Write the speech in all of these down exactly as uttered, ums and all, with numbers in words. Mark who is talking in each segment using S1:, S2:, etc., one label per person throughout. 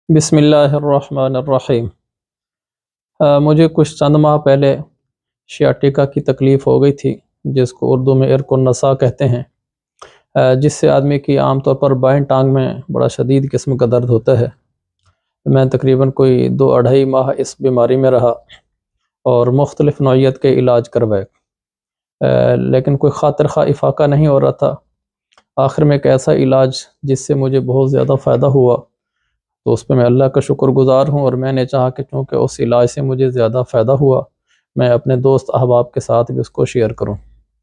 S1: بسم اللہ الرحمن الرحیم۔ آ, مجھے کچھ چند ماہ پہلے شیاٹیکا کی تکلیف ہو گئی تھی، جس کو اردو میں عرق النساء کہتے ہیں، آ, جس سے آدمی کی عام طور پر بائیں ٹانگ میں بڑا شدید قسم کا درد ہوتا ہے۔ میں تقریباً کوئی دو اڑھائی ماہ اس بیماری میں رہا اور مختلف نوعیت کے علاج کروائے، آ, لیکن کوئی خاطر خواہ افاقہ نہیں ہو رہا تھا۔ آخر میں ایک ایسا علاج جس سے مجھے بہت زیادہ فائدہ ہوا، تو اس پہ میں اللہ کا شکر گزار ہوں، اور میں نے چاہا کہ چونکہ اس علاج سے مجھے زیادہ فائدہ ہوا، میں اپنے دوست احباب کے ساتھ بھی اس کو شیئر کروں۔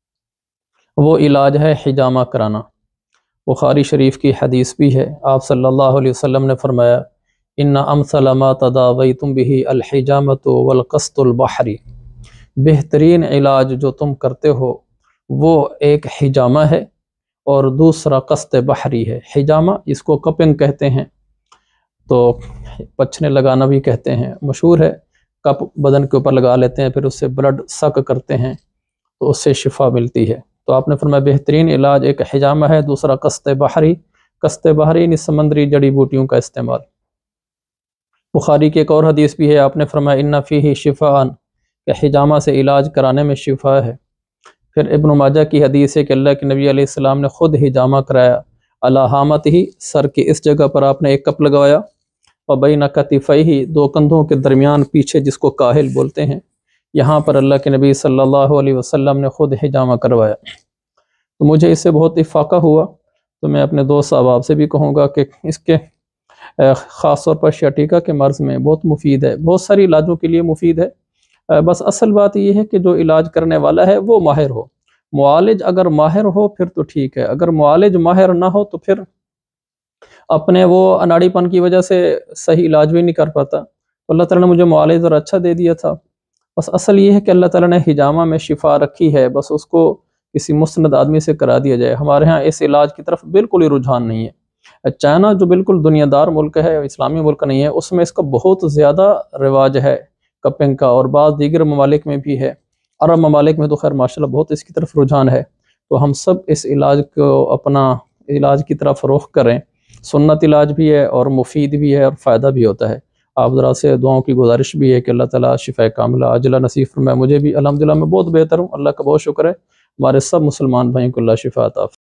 S1: وہ علاج ہے حجامہ کرانا۔ بخاری شریف کی حدیث بھی ہے، آپ صلی اللہ علیہ وسلم نے فرمایا، ان امثل ما تداویتم به الحجامۃ والقسط البحری، بہترین علاج جو تم کرتے ہو وہ ایک حجامہ ہے اور دوسرا قسط بحری ہے۔ حجامہ اس کو کپنگ کہتے ہیں، تو پچھنے لگانا بھی کہتے ہیں، مشہور ہے۔ کپ بدن کے اوپر لگا لیتے ہیں، پھر اس سے بلڈ سک کرتے ہیں تو اس سے شفا ملتی ہے۔ تو آپ نے فرمایا بہترین علاج ایک حجامہ ہے، دوسرا قسط بحری۔ قسط بحری یعنی سمندری جڑی بوٹیوں کا استعمال۔ بخاری کی ایک اور حدیث بھی ہے، آپ نے فرمایا ان فیہ شفاء، کہ حجامہ سے علاج کرانے میں شفا ہے۔ پھر ابن ماجہ کی حدیث ہے کہ اللہ کے نبی علیہ السلام نے خود حجامہ کرایا، علی حامتہ، سر کی اس جگہ پر آپ نے ایک کپ لگوایا، وبین کتفیہ، دو کندھوں کے درمیان پیچھے جس کو کاہل بولتے ہیں، یہاں پر اللہ کے نبی صلی اللہ علیہ وسلم نے خود حجامہ کروایا۔ تو مجھے اس سے بہت افاقہ ہوا، تو میں اپنے دوست احباب سے بھی کہوں گا کہ اس کے خاص طور پر شیاٹیکا کے مرض میں بہت مفید ہے، بہت ساری علاجوں کے لیے مفید ہے۔ بس اصل بات یہ ہے کہ جو علاج کرنے والا ہے وہ ماہر ہو۔ معالج اگر ماہر ہو پھر تو ٹھیک ہے، اگر معالج ماہر نہ ہو تو پھر اپنے وہ اناڑی پن کی وجہ سے صحیح علاج بھی نہیں کر پاتا۔ تو اللہ تعالیٰ نے مجھے معالج اور اچھا دے دیا تھا۔ بس اصل یہ ہے کہ اللہ تعالیٰ نے حجامہ میں شفا رکھی ہے، بس اس کو کسی مستند آدمی سے کرا دیا جائے۔ ہمارے ہاں اس علاج کی طرف بالکل ہی رجحان نہیں ہے۔ چائنا جو بالکل دنیا دار ملک ہے، اسلامی ملک نہیں ہے، اس میں اس کا بہت زیادہ رواج ہے کپنگ کا، اور بعض دیگر ممالک میں بھی ہے۔ عرب ممالک میں تو خیر ماشاءاللہ بہت اس کی طرف رجحان ہے۔ تو ہم سب اس علاج کو اپنا علاج کی طرف رخ کریں۔ سنت علاج بھی ہے اور مفید بھی ہے اور فائدہ بھی ہوتا ہے۔ آپ ذرا سے دعاؤں کی گزارش بھی ہے کہ اللہ تعالیٰ شفا کاملہ عاجلہ نصیب فرمائے۔ مجھے بھی الحمدللہ میں بہت بہتر ہوں، اللہ کا بہت شکر ہے۔ ہمارے سب مسلمان بھائیوں کو اللہ شفا عطا فرمائے۔